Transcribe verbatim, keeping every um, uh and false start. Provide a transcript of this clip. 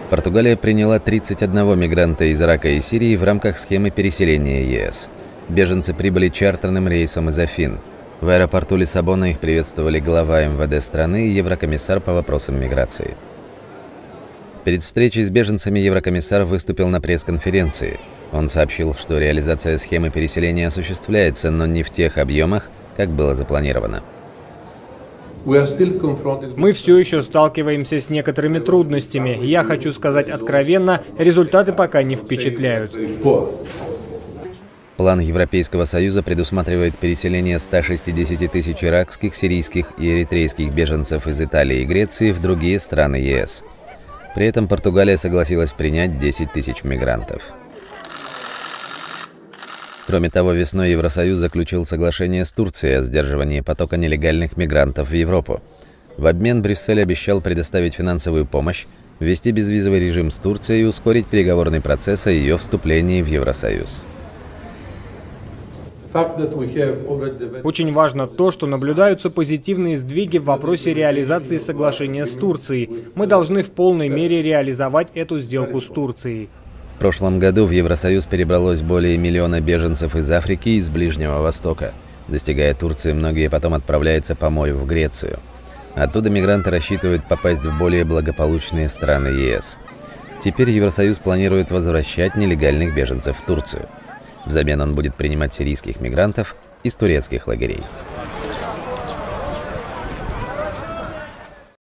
Португалия приняла тридцать одного мигранта из Ирака и Сирии в рамках схемы переселения ЕС. Беженцы прибыли чартерным рейсом из Афин. В аэропорту Лиссабона их приветствовали глава эм вэ дэ страны и еврокомиссар по вопросам миграции. Перед встречей с беженцами еврокомиссар выступил на пресс-конференции. Он сообщил, что реализация схемы переселения осуществляется, но не в тех объемах, как было запланировано. Мы все еще сталкиваемся с некоторыми трудностями. Я хочу сказать откровенно, результаты пока не впечатляют. План Европейского Союза предусматривает переселение ста шестидесяти тысяч иракских, сирийских и эритрейских беженцев из Италии и Греции в другие страны ЕС. При этом Португалия согласилась принять десять тысяч мигрантов. Кроме того, весной Евросоюз заключил соглашение с Турцией о сдерживании потока нелегальных мигрантов в Европу. В обмен Брюссель обещал предоставить финансовую помощь, ввести безвизовый режим с Турцией и ускорить переговорный процесс о ее вступлении в Евросоюз. Очень важно то, что наблюдаются позитивные сдвиги в вопросе реализации соглашения с Турцией. Мы должны в полной мере реализовать эту сделку с Турцией. В прошлом году в Евросоюз перебралось более миллиона беженцев из Африки и из Ближнего Востока. Достигая Турции, многие потом отправляются по морю в Грецию. Оттуда мигранты рассчитывают попасть в более благополучные страны ЕС. Теперь Евросоюз планирует возвращать нелегальных беженцев в Турцию. Взамен он будет принимать сирийских мигрантов из турецких лагерей.